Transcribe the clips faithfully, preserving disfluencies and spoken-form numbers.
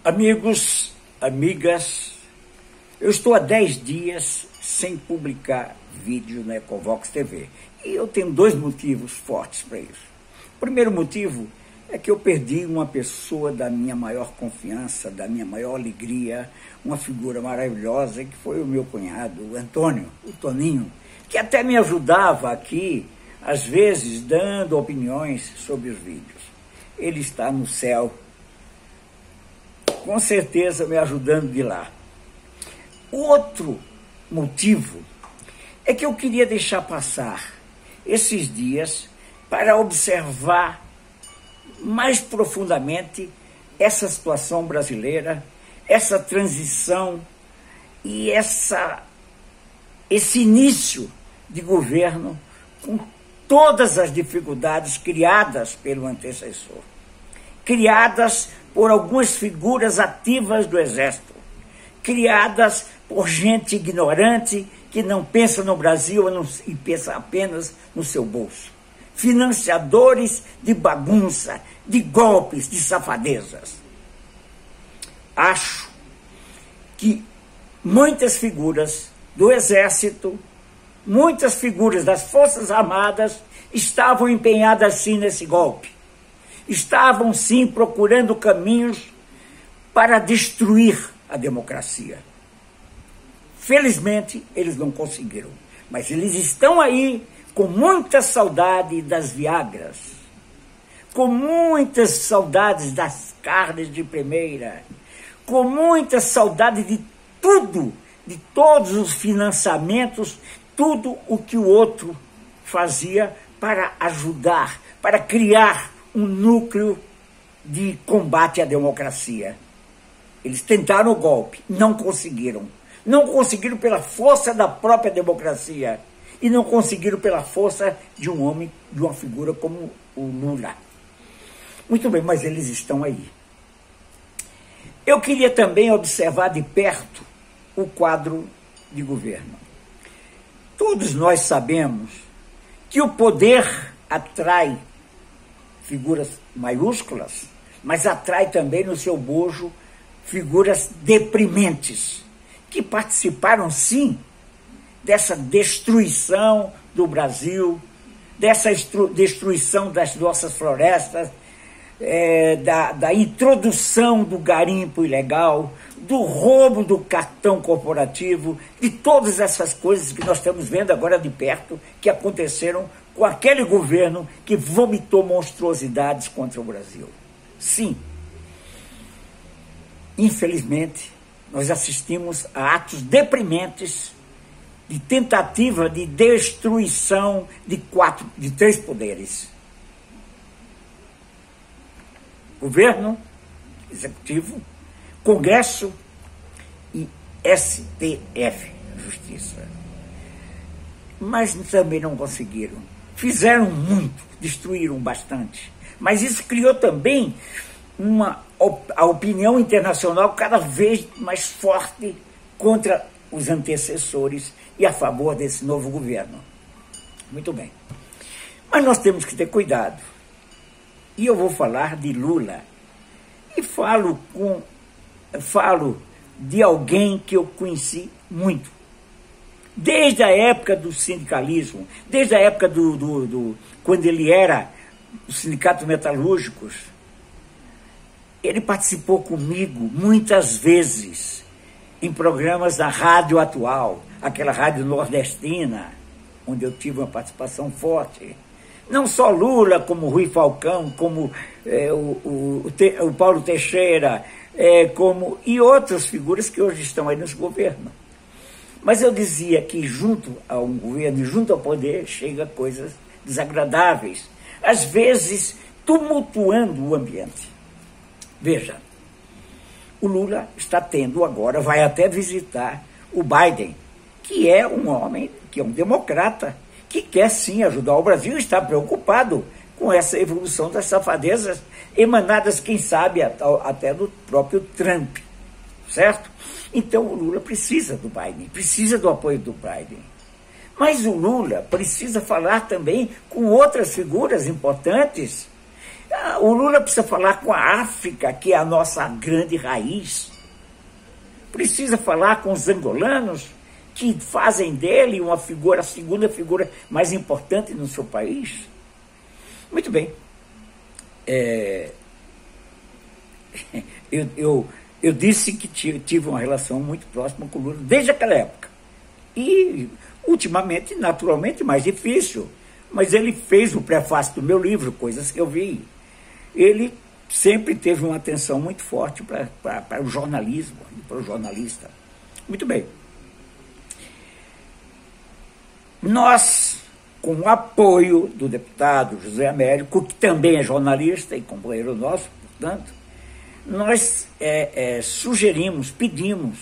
Amigos, amigas, eu estou há dez dias sem publicar vídeo na Ecovox T V. E eu tenho dois motivos fortes para isso. O primeiro motivo é que eu perdi uma pessoa da minha maior confiança, da minha maior alegria, uma figura maravilhosa, que foi o meu cunhado, o Antônio, o Toninho, que até me ajudava aqui, às vezes, dando opiniões sobre os vídeos. Ele está no céu, com certeza me ajudando de lá. O outro motivo é que eu queria deixar passar esses dias para observar mais profundamente essa situação brasileira, essa transição e essa, esse início de governo com todas as dificuldades criadas pelo antecessor, criadas por algumas figuras ativas do Exército, criadas por gente ignorante que não pensa no Brasil e pensa apenas no seu bolso. Financiadores de bagunça, de golpes, de safadezas. Acho que muitas figuras do Exército, muitas figuras das Forças Armadas estavam empenhadas sim nesse golpe. Estavam sim procurando caminhos para destruir a democracia. Felizmente, eles não conseguiram. Mas eles estão aí com muita saudade das Viagras, com muitas saudades das carnes de primeira, com muita saudade de tudo, de todos os financiamentos, tudo o que o outro fazia para ajudar, para criar um núcleo de combate à democracia. Eles tentaram o golpe, não conseguiram. Não conseguiram pela força da própria democracia e não conseguiram pela força de um homem, de uma figura como o Lula. Muito bem, mas eles estão aí. Eu queria também observar de perto o quadro de governo. Todos nós sabemos que o poder atrai figuras maiúsculas, mas atrai também no seu bojo figuras deprimentes, que participaram, sim, dessa destruição do Brasil, dessa destruição das nossas florestas, é, da, da introdução do garimpo ilegal, do roubo do cartão corporativo, de todas essas coisas que nós estamos vendo agora de perto, que aconteceram com aquele governo que vomitou monstruosidades contra o Brasil. Sim, infelizmente, nós assistimos a atos deprimentes de tentativa de destruição de quatro, de três poderes. Governo, Executivo, Congresso e S T F, Justiça. Mas também não conseguiram. Fizeram muito, destruíram bastante. Mas isso criou também uma, a opinião internacional cada vez mais forte contra os antecessores e a favor desse novo governo. Muito bem. Mas nós temos que ter cuidado. E eu vou falar de Lula. E falo, com, falo de alguém que eu conheci muito. Desde a época do sindicalismo, desde a época do, do, do quando ele era do Sindicato Metalúrgicos, ele participou comigo muitas vezes em programas da Rádio Atual, aquela rádio nordestina, onde eu tive uma participação forte. Não só Lula, como Rui Falcão, como é, o, o, o Paulo Teixeira, é, como, e outras figuras que hoje estão aí nos governos. Mas eu dizia que junto ao governo, junto ao poder, chega coisas desagradáveis, às vezes tumultuando o ambiente. Veja, o Lula está tendo agora, vai até visitar o Biden, que é um homem, que é um democrata, que quer sim ajudar o Brasil e está preocupado com essa evolução das safadezas emanadas, quem sabe, até do próprio Trump, certo? Então o Lula precisa do Biden, precisa do apoio do Biden. Mas o Lula precisa falar também com outras figuras importantes O Lula precisa falar com a África, que é a nossa grande raiz. Precisa falar com os angolanos, que fazem dele uma figura, a segunda figura mais importante no seu país. Muito bem. É... Eu, eu, eu disse que tive uma relação muito próxima com o Lula desde aquela época. E, ultimamente, naturalmente, mais difícil. Mas ele fez o prefácio do meu livro, coisas que eu vi. Ele sempre teve uma atenção muito forte para o jornalismo, para o jornalista. Muito bem. Nós, com o apoio do deputado José Américo, que também é jornalista e companheiro nosso, portanto, nós é, é, sugerimos, pedimos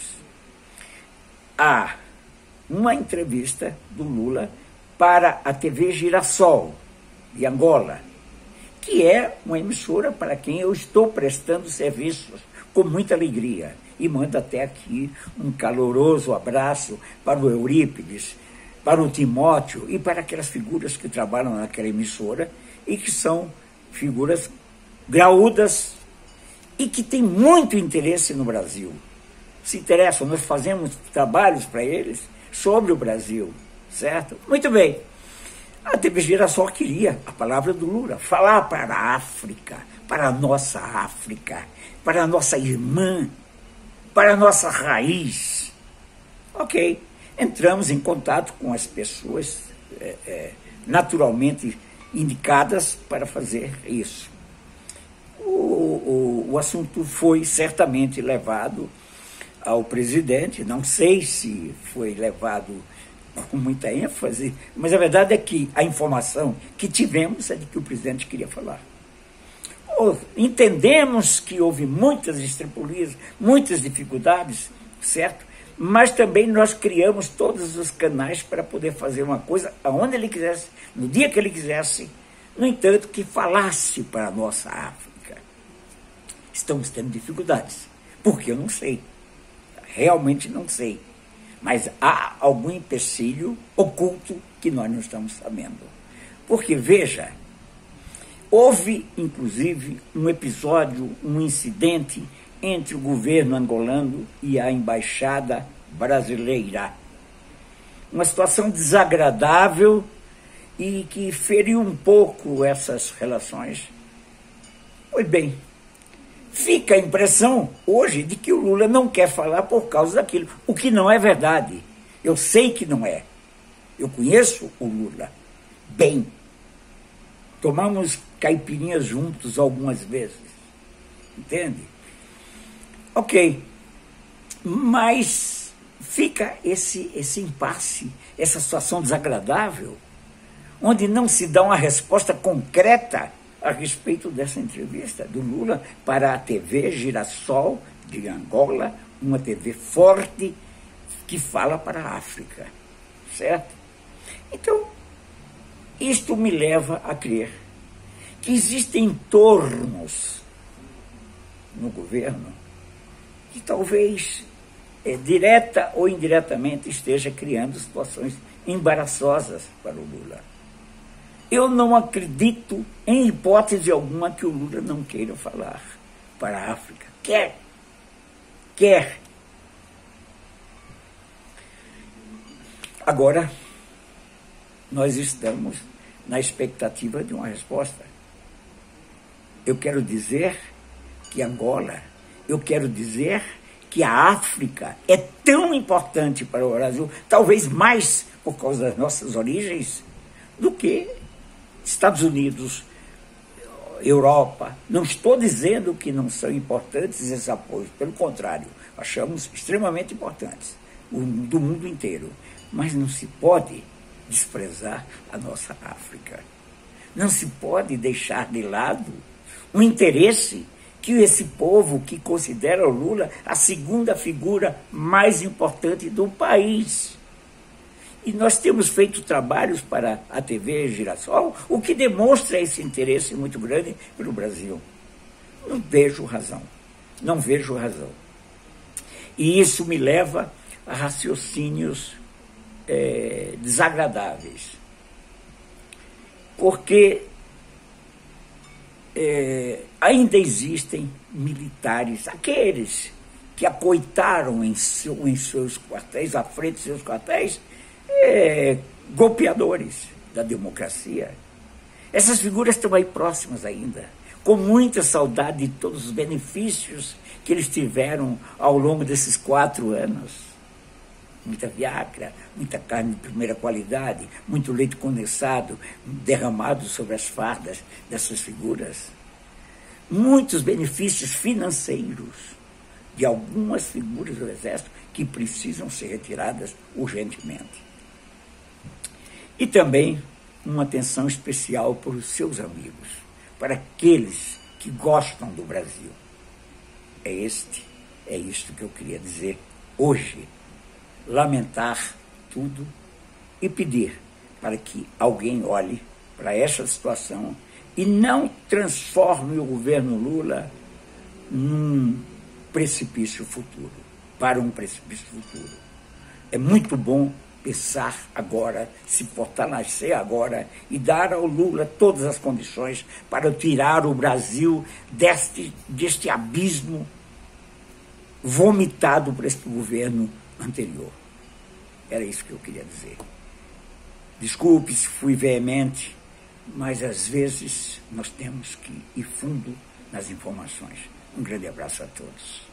a uma entrevista do Lula para a T V Girassol, de Angola, que é uma emissora para quem eu estou prestando serviços com muita alegria. E mando até aqui um caloroso abraço para o Eurípides, para o Timóteo e para aquelas figuras que trabalham naquela emissora e que são figuras graúdas e que têm muito interesse no Brasil. Se interessam, nós fazemos trabalhos para eles sobre o Brasil, certo? Muito bem. A T V Girassol queria a palavra do Lula, falar para a África, para a nossa África, para a nossa irmã, para a nossa raiz. Ok. Entramos em contato com as pessoas é, é, naturalmente indicadas para fazer isso. O, o, o assunto foi certamente levado ao presidente, não sei se foi levado com muita ênfase, mas a verdade é que a informação que tivemos é de que o presidente queria falar. Entendemos que houve muitas estrepulias, muitas dificuldades, certo? Mas também nós criamos todos os canais para poder fazer uma coisa aonde ele quisesse, no dia que ele quisesse, no entanto, que falasse para a nossa África. Estamos tendo dificuldades, porque eu não sei, realmente não sei, mas há algum empecilho oculto que nós não estamos sabendo. Porque, veja, houve, inclusive, um episódio, um incidente entre o governo angolano e a embaixada brasileira. Uma situação desagradável e que feriu um pouco essas relações. Pois bem, fica a impressão hoje de que o Lula não quer falar por causa daquilo, o que não é verdade. Eu sei que não é. Eu conheço o Lula bem. Tomamos caipirinhas juntos algumas vezes. Entende? Ok, mas fica esse, esse impasse, essa situação desagradável, onde não se dá uma resposta concreta a respeito dessa entrevista do Lula para a T V Girassol de Angola, uma T V forte que fala para a África, certo? Então, isto me leva a crer que existem entornos no governo que talvez, é, direta ou indiretamente, esteja criando situações embaraçosas para o Lula. Eu não acredito, em hipótese alguma, que o Lula não queira falar para a África. Quer. Quer. Agora, nós estamos na expectativa de uma resposta. Eu quero dizer que Angola, eu quero dizer que a África é tão importante para o Brasil, talvez mais por causa das nossas origens, do que Estados Unidos, Europa. Não estou dizendo que não são importantes esses apoios, pelo contrário, achamos extremamente importantes, do mundo inteiro. Mas não se pode desprezar a nossa África. Não se pode deixar de lado o interesse que esse povo que considera o Lula a segunda figura mais importante do país. E nós temos feito trabalhos para a T V Girassol, o que demonstra esse interesse muito grande pelo Brasil. Não vejo razão, não vejo razão. E isso me leva a raciocínios é, desagradáveis. Porque é, ainda existem militares, aqueles que acoitaram em, seu, em seus quartéis, à frente de seus quartéis, é, golpeadores da democracia. Essas figuras estão aí próximas ainda, com muita saudade de todos os benefícios que eles tiveram ao longo desses quatro anos. Muita viagra, muita carne de primeira qualidade, muito leite condensado derramado sobre as fardas dessas figuras. Muitos benefícios financeiros de algumas figuras do Exército que precisam ser retiradas urgentemente. E também uma atenção especial para os seus amigos, para aqueles que gostam do Brasil. É este, é isto que eu queria dizer hoje. Lamentar tudo e pedir para que alguém olhe para essa situação e não transforme o governo Lula num precipício futuro, para um precipício futuro. É muito bom pensar agora, se fortalecer agora e dar ao Lula todas as condições para tirar o Brasil deste, deste abismo vomitado por este governo anterior. Era isso que eu queria dizer. Desculpe se fui veemente, mas às vezes nós temos que ir fundo nas informações. Um grande abraço a todos.